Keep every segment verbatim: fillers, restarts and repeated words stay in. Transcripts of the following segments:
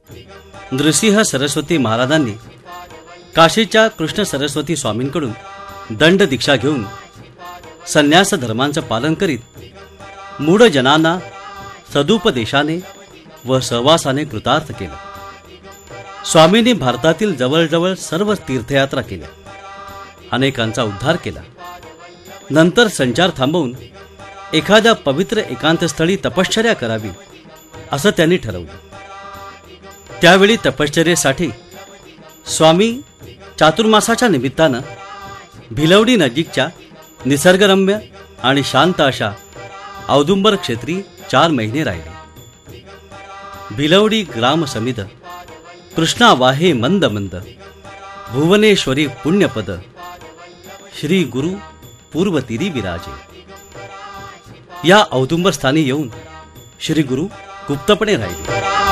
नृसिंह सरस्वती महाराजांनी काशीच्या कृष्ण सरस्वती स्वामींकडून दंड दीक्षा घेऊन संन्यास धर्मांचं पालन करीत मूढ जनांना सदुपदेशाने व सहवासाने कृतार्थ केलं. स्वामींनी भारतातील जवळजवळ सर्व तीर्थयात्रा केल्या, अनेकांचा उद्धार केला. नंतर संचार थांबवून एखाद्या पवित्र एकांतस्थळी तपश्चर्या करावी असं त्यांनी ठरवलं. त्यावेळी तपश्चर्येसाठी स्वामी चातुर्मासाच्या निमित्तानं भिलवडी नजीकच्या निसर्गरम्य आणि शांत अशा औदुंबर क्षेत्री चार महिने राहिले. भिलवडी ग्राम समिद कृष्णा वाहे मंद मंद भुवनेश्वरी पुण्यपद श्री गुरु पूर्वतीरी विराजे. या औदुंबर स्थानी येऊन श्री गुरु गुप्तपणे राहिले.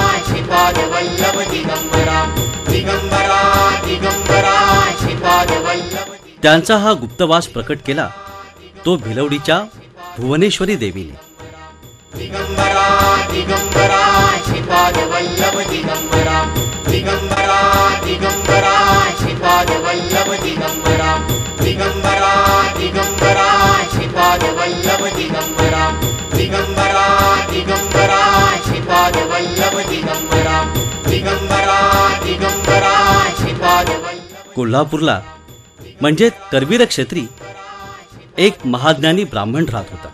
त्यांचा हा गुप्तवास प्रकट केला तो भिलवडीच्या भुवनेश्वरी देवीने. दिगंबरा दिगंबरा श्रीपाद वल्लभ दिगंबरा दिगंबरा दिगंबरा श्रीपाद वल्लभ दिगंबरा दिगंबरा दिगंबरा श्रीपाद वल्लभ दिगंबरा दिगंबरा दिगंबरा श्रीपाद वल्लभ दिगंबरा दिगंबरा दिगंबरा श्रीपाद. कोल्हापूरला म्हणजे करवीर क्षेत्री एक महाज्ञानी ब्राह्मण राहत होता.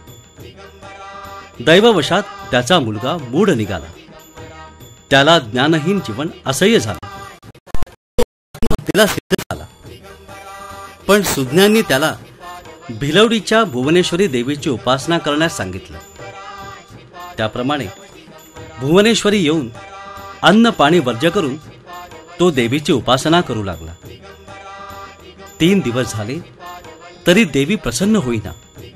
दैववशात त्याचा मुलगा मूढ निघाला. त्याला ज्ञानहीन जीवन असह्य झालं. तिला सिद्ध झाला, पण सुज्ञांनी त्याला भिलवडीच्या भुवनेश्वरी देवीची उपासना करण्यास सांगितलं. त्याप्रमाणे भुवनेश्वरी येऊन अन्न पाणी वर्ज्य करून तो देवीची उपासना करू लागला. तीन दिवस झाले तरी देवी प्रसन्न होईना.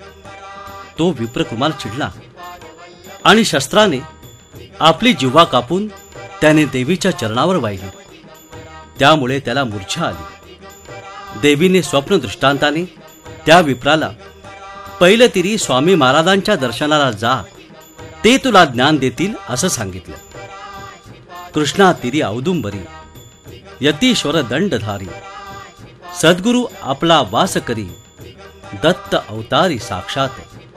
तो विप्रकुमार चिडला आणि शस्त्राने आपली जिव्हा कापून त्याने देवीच्या चरणावर वाहिली. त्यामुळे त्याला मूर्छा आली. देवीने स्वप्न दृष्टांताने त्या विप्राला पहिलं तिरी स्वामी महाराजांच्या दर्शनाला जा, ते तुला ज्ञान देतील असं सांगितलं. कृष्णा तिरी औदुंबरी यतीश्वर दंडधारी सद्गुरु आपला वास करी दत्त अवतारी साक्षात.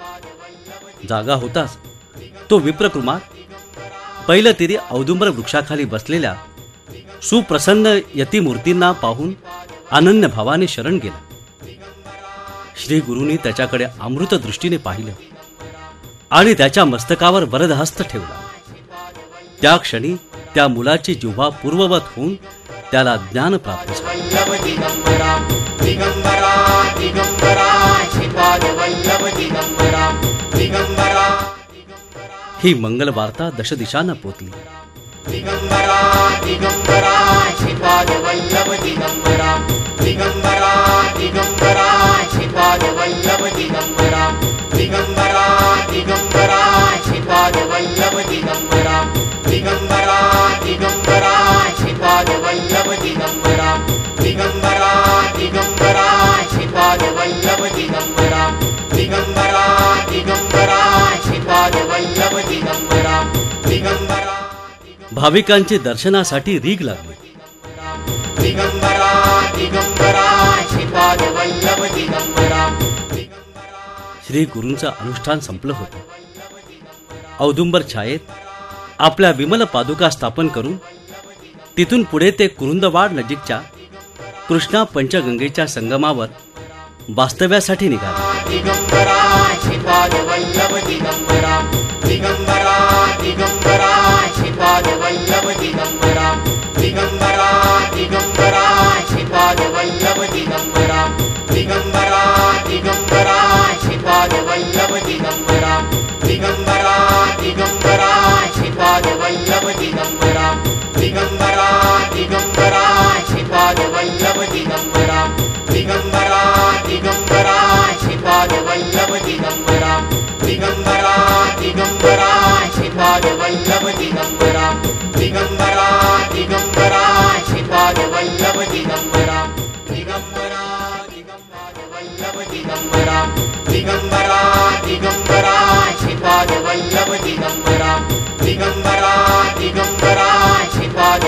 जागा होताच तो विप्रकुमार पहिलं तिरी औदुंबर वृक्षाखाली बसलेल्या सुप्रसन्न यतिमूर्तींना पाहून अनन्य भावाने शरण गेला. श्री गुरूंनी त्याच्याकडे अमृत दृष्टीने पाहिलं आणि त्याच्या मस्तकावर वरदहस्त ठेवला. त्या क्षणी त्या मुलाची जिव्हा पूर्ववत होऊन त्याला ज्ञान प्राप्त झालं. ही मंगल वार्ता दशदिशांना पोचली. दिगंबरा दिगंबरा श्रीपाद वल्लभ दिगंबरा दिगंबरा दिगंबरा श्रीपाद वल्लभ दिगंबरा दिगंबरा दिगंबरा श्रीपाद वल्लभ दिगंबरा दिगंबरा दिगंबरा श्रीपाद वल्लभ दिगंबरा दिगंबरा दिगंबरा श्रीपाद वल्लभ दिगंबरा दिगंबरा दिगंबरा श्रीपाद वल्लभ दिगंबरा दिगंबरा. भाविकांचे दर्शनासाठी रीग लागले. दिगंबरा दिगंबरा श्रीपाद वल्लभ दिगंबरा. श्री गुरूंचं अनुष्ठान संपलं होतं. औदुंबर छायेत आपल्या विमल पादुका स्थापन करून तिथून पुढे ते कुरुंदवाड नजीकच्या कृष्णा पंचगंगेच्या संगमावर वास्तव्यासाठी निघाले. दिगंबरा श्रीपाद वल्लभ दिगंबरा दिगंबरा दिगंबरा श्रीपाद वल्लभ दिगंबरा दिगंबरा दिगंबरा श्रीपाद वल्लभ दिगंबरा दिगंबरा दिगंबरा श्रीपाद वल्लभ दिगंबरा दिगंबरा दिगंबरा श्रीपाद वल्लभ दिगंबरा दिगंबरा दिगंबरा श्रीपाद वल्लभ दिगंबरा दिगंबरा दिगंबरा श्रीपाद वल्लभ दिगंबरा दिगंबरा दिगंबरा श्रीपाद वल्लभ दिगंबरा दिगंबरा दिगंबरा श्रीपाद वल्लभ दिगंबरा दिगंबरा दिगंबरा वल्लभ दिगंबरा दिगंबरा दिगंबरा श्रीपाद वल्लभ दिगंबरा दिगंबरा दिगंबरा श्रीपाद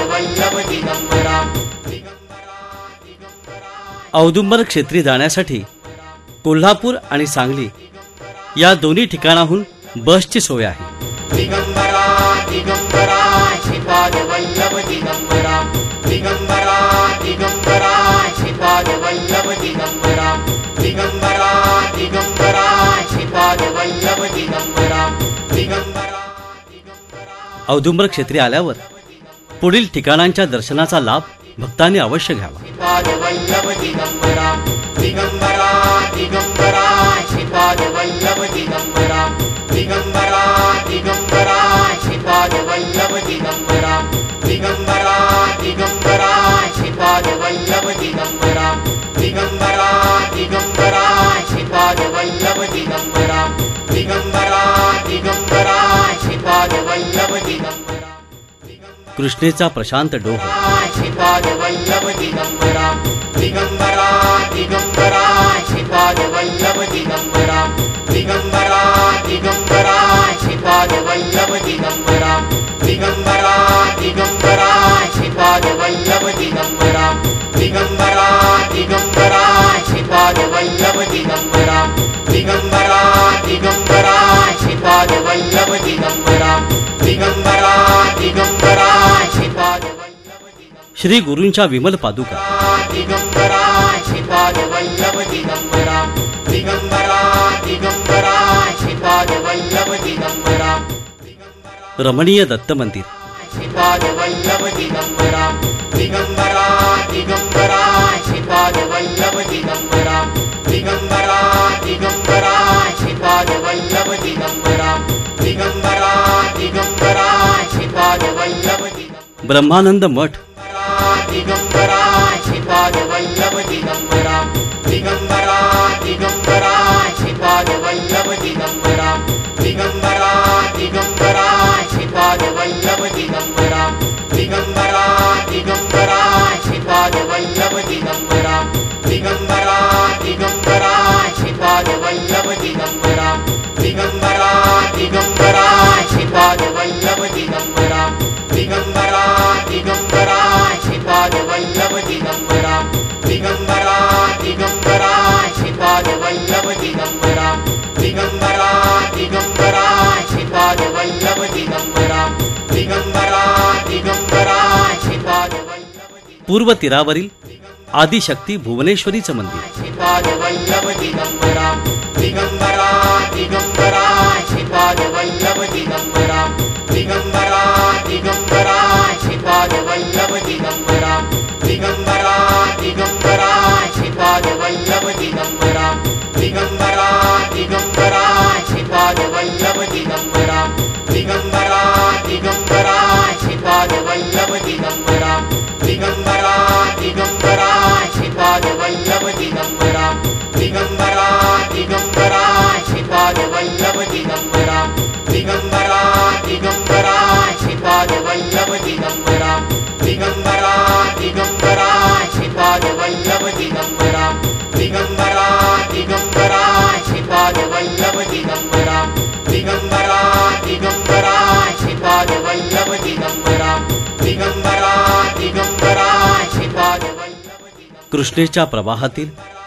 औदुंबर क्षेत्री जाण्यासाठी कोल्हापूर आणि सांगली या दोन्ही ठिकाणाहून बसची सोय आहे. दिगंबरा दिगंबरा श्रीपाद वल्लभ दिगंबरा दिगंबरा दिगंबरा श्रीपाद वल्लभ दिगंबरा दिगंबरा दिगंबरा श्रीपाद वल्लभ दिगंबरा दिगंबरा. औदुंबर क्षेत्री आल्यावर पुढील ठिकाणांच्या दर्शनाचा लाभ भक्तांनी अवश्य घ्यावा. श्रीपाद वल्लभ दिगंबरा दिगंबरा दिगंबरा श्रीपाद वल्लभ दिगंबरा दिगंबरा दिगंबरा श्रीपाद वल्लभ दिगंबरा दिगंबरा दिगंबरा श्रीपाद वल्लभ दिगंबरा दिगंबरा दिगंबरा श्रीपाद वल्लभ दिगंबरा दिगंबरा दिगंबरा श्रीपाद वल्लभ दिगंबरा. कृष्णेचा प्रशांत डोह श्रीपाद वल्लभ दिगंबरा दिगंबरा दिगंबरा श्रीपाद वल्लभ दिगंबरा दिगंबरा दिगंबरा श्रीपाद वल्लभ दिगंबरा दिगंबरा दिगंबरा श्रीपाद वल्लभ दिगंबरा दिगंबरा दिगंबरा श्रीपाद वल्लभ दिगंबरा दिगंबरा दिगंबरा श्रीपाद वल्लभ दिगंबरा दिगंबरा दिगंबरा श्रीपाद. श्री गुरूंच्या विमल पादुका दिगंबरा श्रीपाद वल्लभ दिगंबरा दिगंबरा दिगंबरा श्रीपाद वल्लभ दिगंबरा रमणीय दत्त मंदिर श्रीपाद वल्लभ दिगंबरा दिगंबरा दिगंबरा श्रीपाद वल्लभ दिगंबरा दिगंबरा दिगंबरा श्रीपाद वल्लभ दिगंबरा दिगंबरा दिगंबरा श्रीपाद वल्लभ दिगंबरा. ब्रह्मानंद मठ दिगंबरा श्रीपाद वल्लभ दिगंबरा दिगंबरा दिगंबरा श्रीपाद वल्लभ दिगंबरा दिगंबरा दिगंबरा श्रीपाद वल्लभ दिगंबरा दिगंबरा दिगंबरा श्रीपाद वल्लभ दिगंबरा दिगंबरा दिगंबरा श्रीपाद वल्लभ दिगंबरा दिगंबरा दिगंबरा श्रीपाद वल्लभ दिगंबरा दिगंबरा दिगंबरा श्रीपाद वल्लभ दिगंबरा दिगंबरा दिगंबरा श्रीपाद वल्लभ दिगंबरा दिगंबरा दिगंबरा श्रीपाद वल्लभ दिगंबरा दिगंबरा दिगंबरा श्रीपाद वल्लभ. पूर्व तीरावरील आदिशक्ती भुवनेश्वरीचं मंदिर श्रीपाद वल्लभ दिगंबरा दिगंबरा दिगंबरा श्रीपाद वल्लभ दिगंबरा दिगंबरा दिगंबरा श्रीपाद वल्लभ दिगंबरा दिगंबरा दिगंबरा श्रीपाद वल्लभ दिगंबरा दिगंबरा दिगंबरा श्रीपाद वल्लभ दिगंबरा दिगंबरा दिगंबरा श्रीपाद वल्लभ दिगंबरा दिगंबरा दिगंबरा श्रीपाद वल्लभ दिगंबरा दिगंबरा दिगंबरा श्रीपाद वल्लभ दिगंबरा दिगंबरा दिगंबरा श्रीपाद वल्लभ दिगंबरा दिगंबरा दिगंबरा श्रीपाद वल्लभ दिगंबरा दिगंबरा दिगंबरा श्रीपाद वल्लभ दिगंबरा दिगंबरा दिगंबरा श्रीपाद वल्लभ दिगंबरा दिगंबरा दिगंबरा श्रीपाद वल्लभ. कृष्णेच्या प्रवाहातील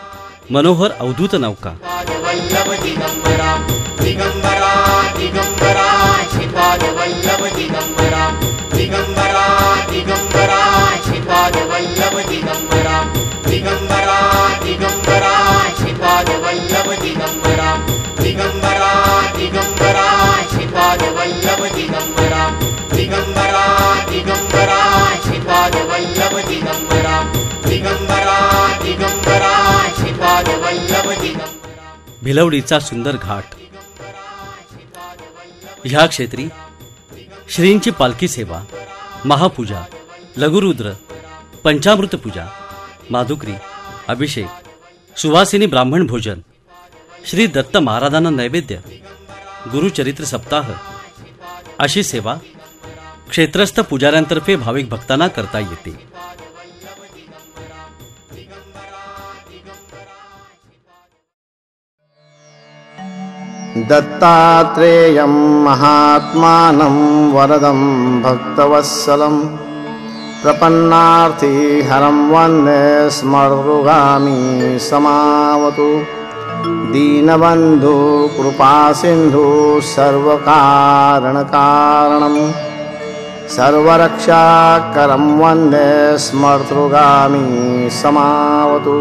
मनोहर अवधूत नौका वल्लभ दिगंबरा दिगंबरा दिगंबरा श्रीपाद वल्लभ दिगंबरा दिगंबरा दिगंबरा श्रीपाद वल्लभ दिगंबरा दिगंबरा दिगंबरा श्रीपाद वल्लभ दिगंबरा दिगंबरा दिगंबरा श्रीपाद वल्लभ दिगंबरा दिगंबरा दिगंबरा श्रीपाद वल्लभ दिगंबरा दिगंबरा दिगंबरा श्रीपाद वल्लभ दिगंबरा. भिलवडीचा सुंदर घाट. ह्या क्षेत्री श्रींची पालखी सेवा, महापूजा, लघुरुद्र, पंचामृत पूजा, माधुकरी, अभिषेक, सुवासिनी ब्राह्मण भोजन, श्री दत्त महाराजांना नैवेद्य, गुरुचरित्र सप्ताह अशी सेवा क्षेत्रस्थ पुजाऱ्यांतर्फे भाविक भक्तांना करता येते. दत्तात्रेयं महात्मानं वरदं भक्तवत्सलं प्रपन्नार्थी हरं वन्दे स्मर्तृगामी समावतु। दीनबन्धु कृपासिन्धु सर्वकारणकारणं सर्वरक्षाकरं वन्दे स्मर्तृगामी समावतु।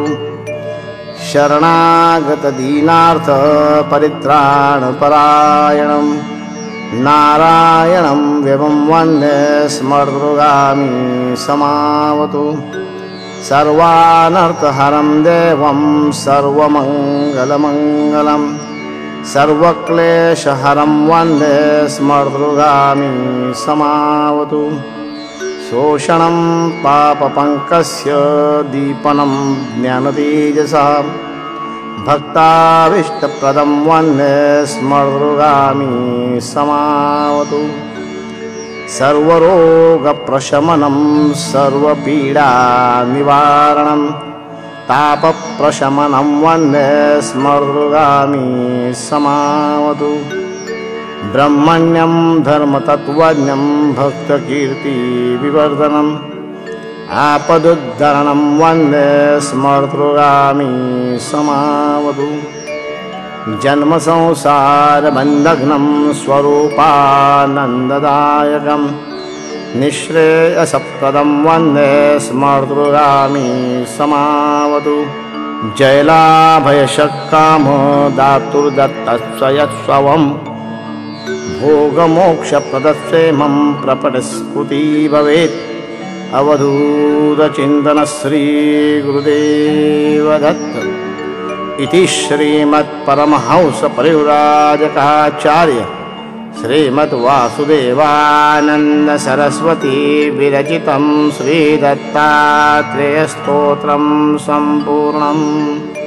शरणागतदीनार्थ परित्राणपरायणं नारायणं व्यवं वन्दे स्मर्तृगामी समावतु। सर्वानर्थहरं देवं सर्वमङ्गलमङ्गलं सर्वक्लेशहरं वन्दे स्मर्तृगामी समावतु। शोषणं पापपङ्कस्य दीपनं ज्ञानतेजसा भक्ताभीष्टप्रदं वन्दे स्मर्तृगामी समावतु। सर्वरोगप्रशमनं सर्वपीडानिवारणं तापप्रशमनं वन्दे स्मर्तृगामी समावतु। ब्रह्मण्यं धर्मतत्त्वज्ञं भक्तकीर्तिविवर्धनम् आपदुद्धरणं वन्दे स्मर्तृगामी समावतु। जन्मसंसारबन्धघ्नं स्वरूपानन्ददायकं निःश्रेयसप्रदं वन्दे स्मर्तृगामी समावतु। जयलाभयशक्कामदातुर्दत्तस्वयत्स्वं भोगमोक्षप्रदस्येमं प्रपटस्फुटी भवेत्। अवधूतचिन्तन श्री गुरुदेवदत्त इति श्रीमत्परमहंसपरिव्राजकाचार्य श्रीमद्वासुदेवानन्द सरस्वती विरचितं श्रीदत्तात्रेयस्तोत्रं सम्पूर्णम्।